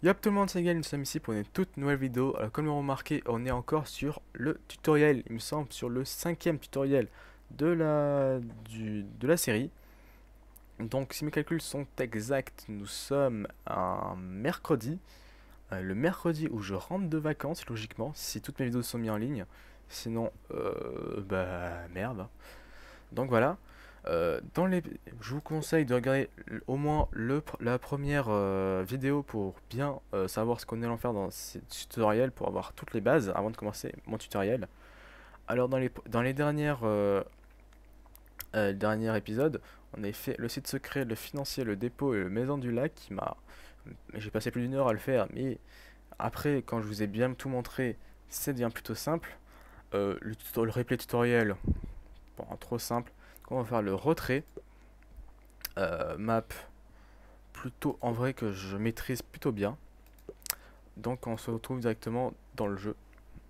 Yop tout le monde, c'est Gaël, nous sommes ici pour une toute nouvelle vidéo. Alors comme vous remarquez, on est encore sur le tutoriel, il me semble, sur le cinquième tutoriel de la série. Donc si mes calculs sont exacts, nous sommes un mercredi. Le mercredi où je rentre de vacances, logiquement, si toutes mes vidéos sont mises en ligne. Sinon, bah merde. Donc voilà. Dans les... Je vous conseille de regarder au moins la première vidéo pour bien savoir ce qu'on est en faire dans ce tutoriel, pour avoir toutes les bases avant de commencer mon tutoriel. Alors dans les derniers épisodes, on a fait le site secret, le financier, le dépôt et le maison du lac qui m'a... J'ai passé plus d'une heure à le faire, mais après quand je vous ai bien tout montré, c'est bien plutôt simple. Le replay tutoriel, bon, trop simple. Donc on va faire le retrait. Map plutôt en vrai que je maîtrise plutôt bien. Donc on se retrouve directement dans le jeu.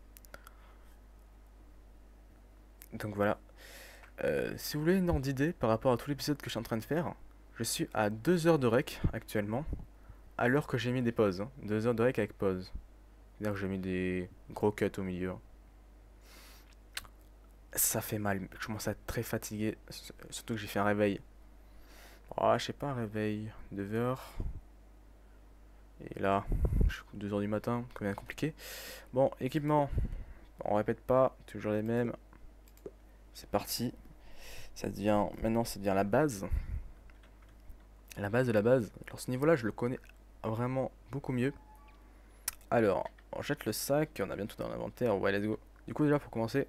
Donc voilà. Si vous voulez une ordre d'idée par rapport à tout l'épisode que je suis en train de faire, je suis à 2 heures de rec actuellement, à l'heure que j'ai mis des pauses. 2 heures de rec avec pause. C'est-à-dire que j'ai mis des gros cuts au milieu. Ça fait mal, je commence à être très fatigué, surtout que j'ai fait un réveil. Oh, je sais pas, un réveil 2 heures. Et là, je suis 2 heures du matin, quand même compliqué. Bon, équipement, on répète pas, toujours les mêmes. C'est parti. Ça devient, maintenant, ça devient la base. La base de la base. Alors, ce niveau-là, je le connais vraiment beaucoup mieux. Alors, on jette le sac, on a bien tout dans l'inventaire. Ouais, let's go. Du coup, déjà, pour commencer.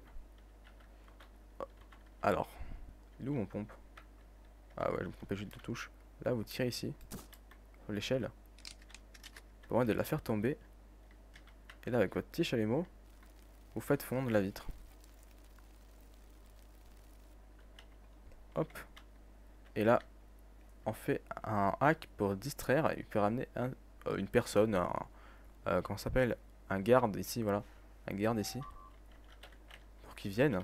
Alors, il est où mon pompe? Ah ouais, je me pompais juste de touche. Là, vous tirez ici, sur l'échelle. Pour moi de la faire tomber. Et là, avec votre petit chalumeau, vous faites fondre la vitre. Hop. Et là, on fait un hack pour distraire et puis ramener une personne, comment ça s'appelle, un garde ici, voilà, un garde ici, pour qu'il vienne.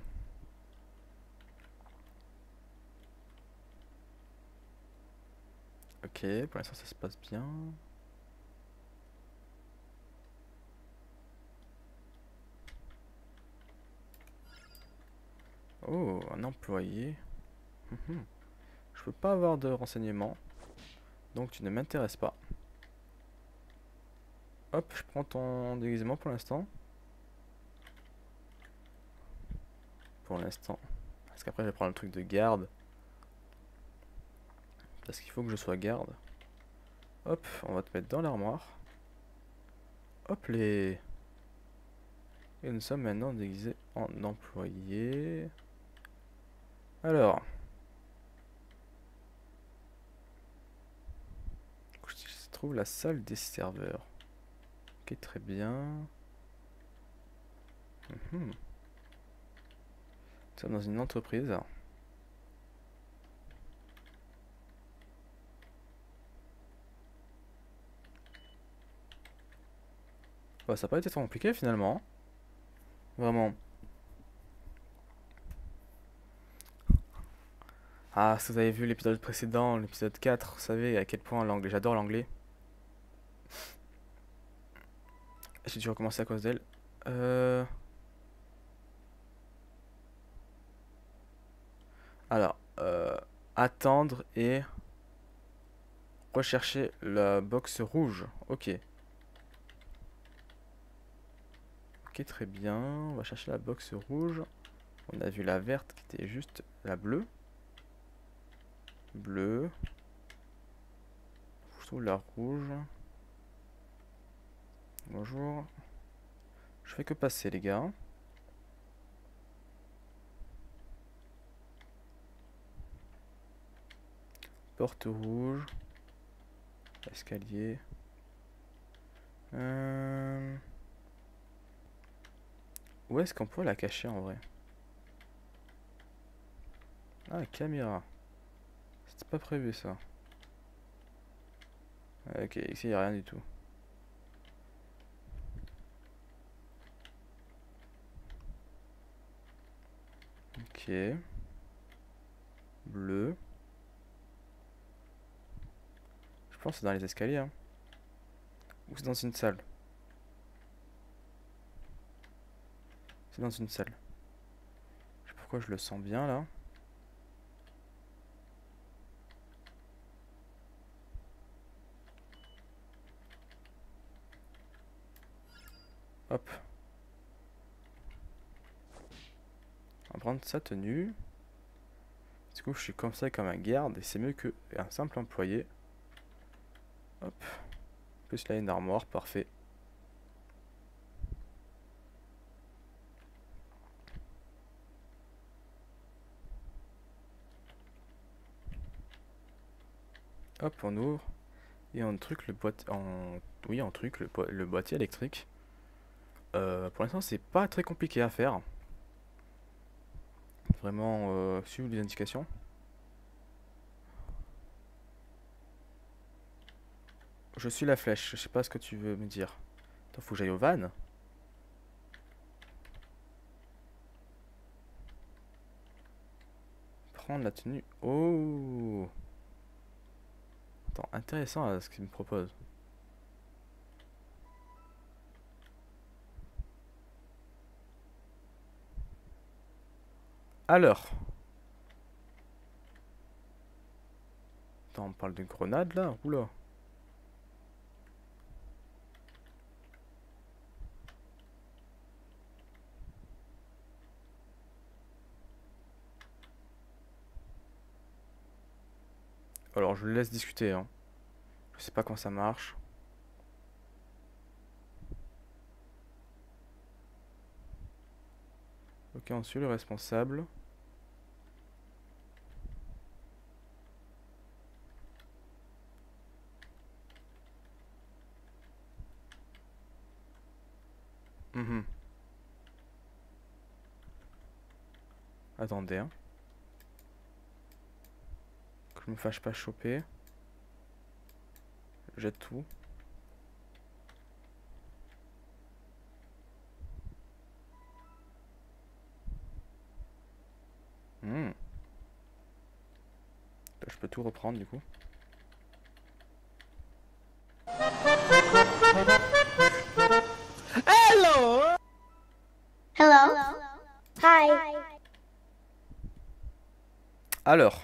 Ok, pour l'instant ça se passe bien. Oh, un employé. Mhm. Je peux pas avoir de renseignements, donc tu ne m'intéresses pas. Hop, je prends ton déguisement pour l'instant. Pour l'instant. Parce qu'après je vais prendre le truc de garde. Parce qu'il faut que je sois garde. Hop, on va te mettre dans l'armoire. Hop les... Et nous sommes maintenant déguisés en employés. Alors, je trouve la salle des serveurs. Ok, très bien. Mhm. Nous sommes dans une entreprise. Bah, ça n'a pas été trop compliqué finalement. Vraiment. Ah, si vous avez vu l'épisode précédent, l'épisode 4, vous savez à quel point l'anglais, j'adore l'anglais. J'ai dû recommencer à cause d'elle. Euh... Alors, attendre et rechercher la box rouge. Ok. Ok, très bien. On va chercher la box rouge. On a vu la verte qui était juste la bleue. Bleue. Je trouve la rouge. Bonjour. Je fais que passer, les gars. Porte rouge. Escalier. Où est-ce qu'on peut la cacher en vrai? Ah, caméra. C'était pas prévu ça. Ok, ici il n'y a rien du tout. Ok. Bleu. Je pense que c'est dans les escaliers. Hein. Ou c'est dans une salle? C'est dans une salle. Je sais pas pourquoi je le sens bien là. Hop. On va prendre sa tenue. Du coup, je suis comme ça comme un garde et c'est mieux qu'un simple employé. Hop. Plus là, une armoire, parfait. Hop, on ouvre. Et on truc le boîtier. Oui, on truc le boîtier électrique. Pour l'instant, c'est pas très compliqué à faire. Vraiment, suivre les indications. Je suis la flèche, je sais pas ce que tu veux me dire. Attends, faut que j'aille au van. Prendre la tenue. Oh! Attends, intéressant ce qu'il me propose. Alors. Attends, on parle de grenade là? Oula. Alors, je le laisse discuter, hein. Je sais pas comment ça marche. Ok, on suit le responsable. Mhm. Attendez, hein. Que je me fâche pas choper. Jette tout. Hmm. Je peux tout reprendre du coup. Hello. Hello. Hi. Alors.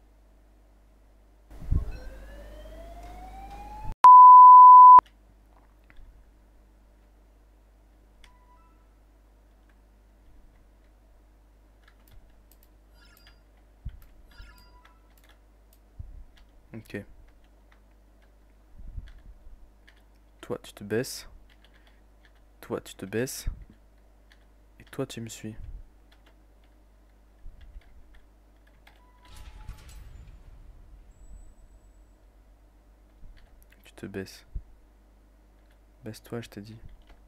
Ok. Toi, tu te baisses. Toi, tu te baisses. Et toi, tu me suis. Tu te baisses. Baisse-toi, je t'ai dit.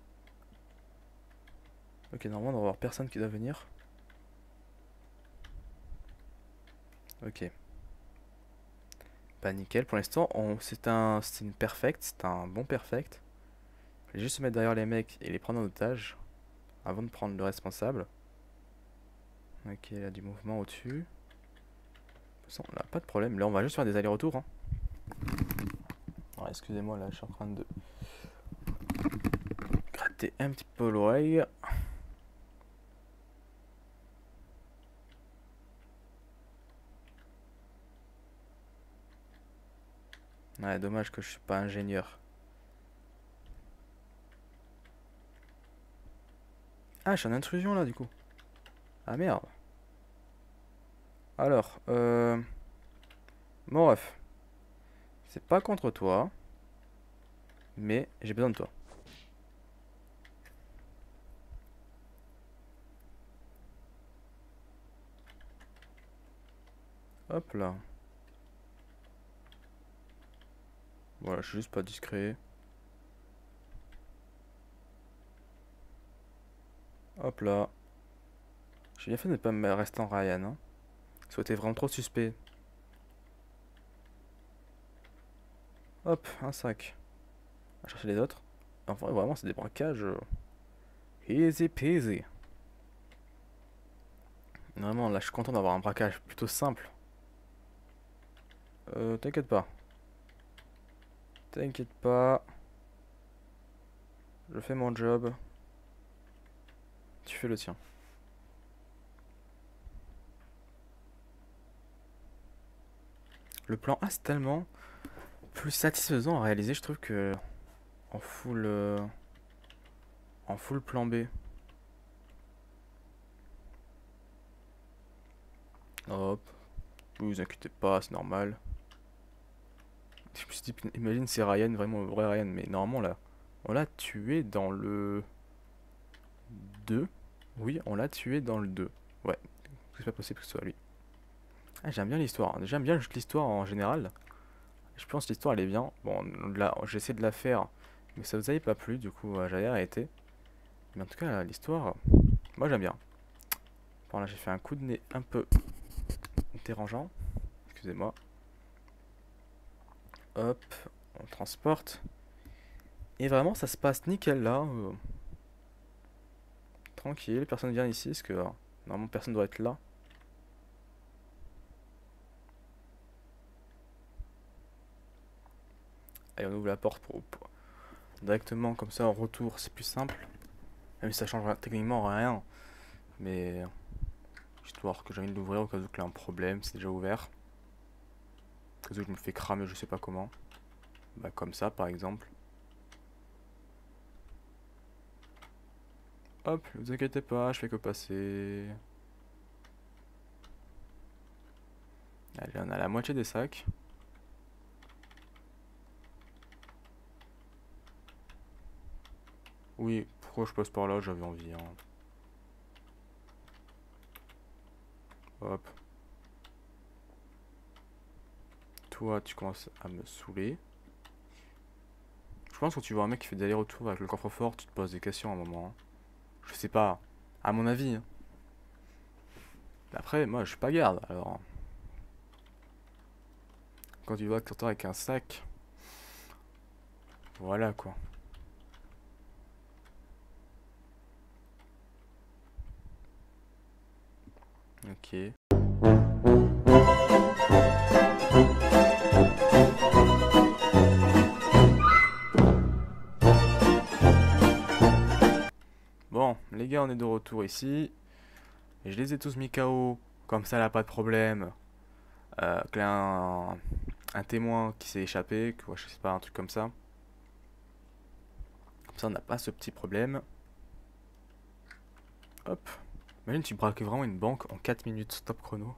Ok, normalement, on va avoir personne qui doit venir. Ok. Bah nickel, pour l'instant, c'est une perfect, c'est un bon perfect. Je vais juste se mettre derrière les mecs et les prendre en otage avant de prendre le responsable. Ok, il y a du mouvement au-dessus. On n'a pas de problème, là on va juste faire des allers-retours, hein. Alors, excusez-moi, là je suis en train de gratter un petit peu l'oreille. Ouais, dommage que je suis pas ingénieur. Ah, je suis en intrusion là du coup. Ah merde. Alors, mon ref, c'est pas contre toi, mais j'ai besoin de toi. Hop là. Voilà, je suis juste pas discret. Hop là. J'ai bien fait de ne pas me rester en Ryan, hein. C'était vraiment trop suspect. Hop, un sac. On va chercher les autres. Enfin, vraiment, c'est des braquages. Easy peasy. Vraiment, là, je suis content d'avoir un braquage plutôt simple. T'inquiète pas. T'inquiète pas. Je fais mon job. Tu fais le tien. Le plan A, c'est tellement plus satisfaisant à réaliser, je trouve, que en full plan B. Hop. Oui, vous inquiétez pas, c'est normal. Je me suis dit, imagine c'est Ryan, vraiment vrai Ryan, mais normalement là, on l'a tué dans le 2. Oui, on l'a tué dans le 2. Ouais, c'est pas possible que ce soit lui. Ah, j'aime bien l'histoire, j'aime bien juste l'histoire en général. Je pense que l'histoire elle est bien. Bon, là, j'essaie de la faire, mais ça vous avait pas plu, du coup, j'avais arrêté. Mais en tout cas, l'histoire, moi j'aime bien. Bon, là, j'ai fait un coup de nez un peu dérangeant. Excusez-moi. Hop, on transporte. Et vraiment, ça se passe nickel là. Tranquille, personne vient ici, parce que normalement personne doit être là. Allez, on ouvre la porte directement, comme ça en retour, c'est plus simple. Même si ça change techniquement rien. Mais histoire que j'ai envie de l'ouvrir au cas où il y a un problème, c'est déjà ouvert. Au cas où je me fais cramer, je sais pas comment. Bah comme ça par exemple. Hop, ne vous inquiétez pas, je fais que passer. Allez, on a la moitié des sacs. Oui, pourquoi je passe par là, j'avais envie. Hein. Hop. Toi, tu commences à me saouler. Je pense que quand tu vois un mec qui fait des allers-retours avec le coffre-fort, tu te poses des questions à un moment. Hein. Je sais pas, à mon avis. Hein. Après, moi, je suis pas garde, alors. Quand tu vois que tu t'entends avec un sac, voilà quoi. Ok. Bon, les gars, on est de retour ici. Et je les ai tous mis KO. Comme ça, là, pas de problème. Qu'il y a un témoin qui s'est échappé, que, ouais, je sais pas, un truc comme ça. Comme ça, on n'a pas ce petit problème. Hop. Imagine, tu braques vraiment une banque en 4 minutes, stop chrono.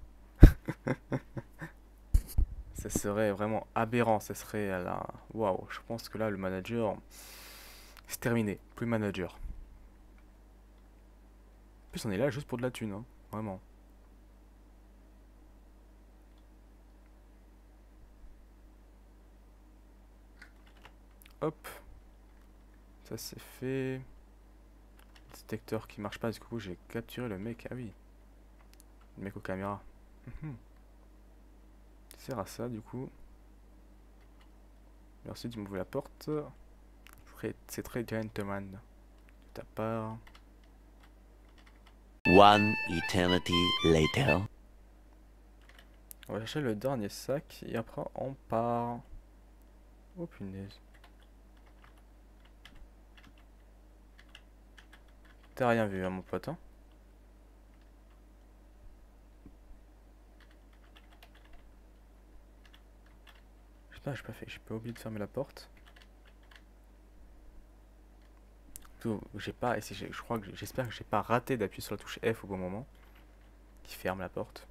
Ça serait vraiment aberrant. Ça serait là. Waouh, je pense que là, le manager. C'est terminé. Plus manager. En plus, on est là juste pour de la thune, hein. Vraiment. Hop. Ça c'est fait. Détecteur qui marche pas, du coup j'ai capturé le mec. Ah oui. Le mec aux caméras. Mhm. Ça sert à ça du coup. Merci de m'ouvrir la porte. C'est très gentleman de ta part. One eternity later. On va chercher le dernier sac et après on part. Oh punaise. T'as rien vu, hein, mon pote, hein? Putain, j'ai pas oublié de fermer la porte. J'ai pas, je crois que j'espère que j'ai pas raté d'appuyer sur la touche F au bon moment. Qui ferme la porte.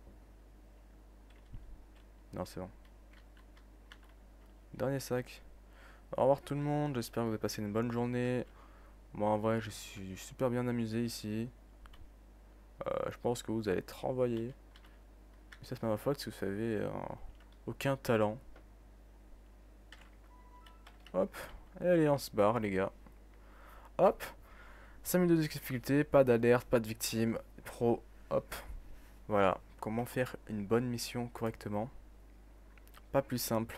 Non, c'est bon. Dernier sac. Au revoir tout le monde, j'espère que vous avez passé une bonne journée. Moi en vrai, je suis super bien amusé ici. Je pense que vous allez être renvoyé. Ça c'est pas ma faute si vous avez aucun talent. Hop, et allez on se barre les gars. Hop, 5 minutes de difficulté, pas d'alerte, pas de victime, pro, hop. Voilà, comment faire une bonne mission correctement. Pas plus simple.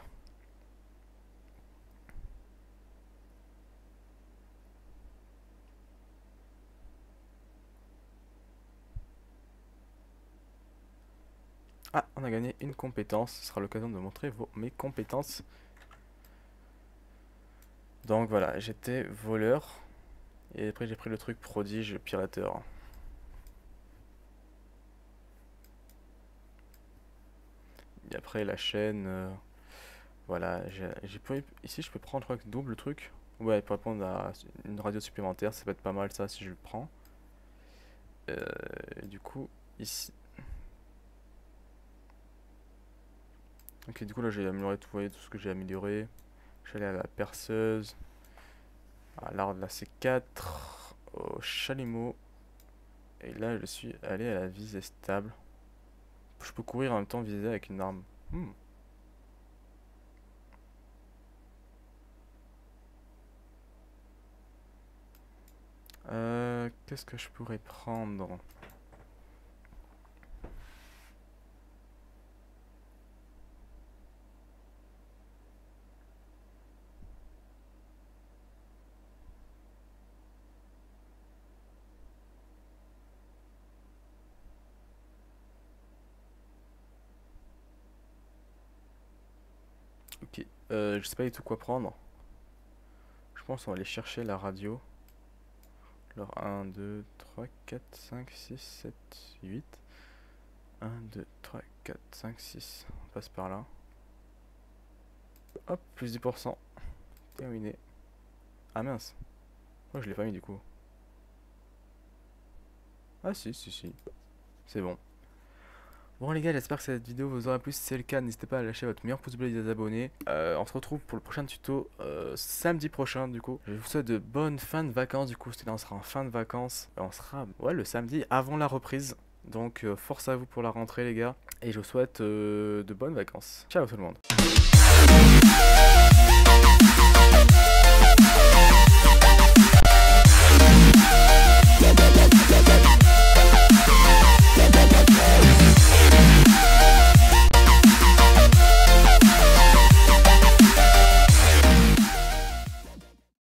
Ah, on a gagné une compétence, ce sera l'occasion de montrer mes compétences. Donc voilà, j'étais voleur. Et après j'ai pris le truc prodige pirateur. Et après la chaîne, voilà, ici je peux prendre, je crois que double truc. Ouais, pour répondre à une radio supplémentaire, ça peut être pas mal ça si je le prends. Et du coup, ici. Ok, du coup là j'ai amélioré tout, vous voyez, tout ce que j'ai amélioré. Je suis allé à la perceuse, à l'art de la C4, au chalumeau. Et là je suis allé à la visée stable. Je peux courir en même temps viser avec une arme. Qu'est-ce que je pourrais prendre? Ok, je sais pas du tout quoi prendre. Je pense qu'on va aller chercher la radio. Alors 1, 2, 3, 4, 5, 6, 7, 8. 1, 2, 3, 4, 5, 6. On passe par là. Hop, plus 10%. Terminé. Ah mince. Oh, je l'ai pas mis du coup. Ah si, si, si. C'est bon. Bon les gars, j'espère que cette vidéo vous aura plu. Si c'est le cas, n'hésitez pas à lâcher votre meilleur pouce bleu et des abonnés. On se retrouve pour le prochain tuto samedi prochain du coup. Je vous souhaite de bonnes fins de vacances du coup. Là on sera en fin de vacances. On sera le samedi avant la reprise. Donc force à vous pour la rentrée les gars. Et je vous souhaite de bonnes vacances. Ciao tout le monde.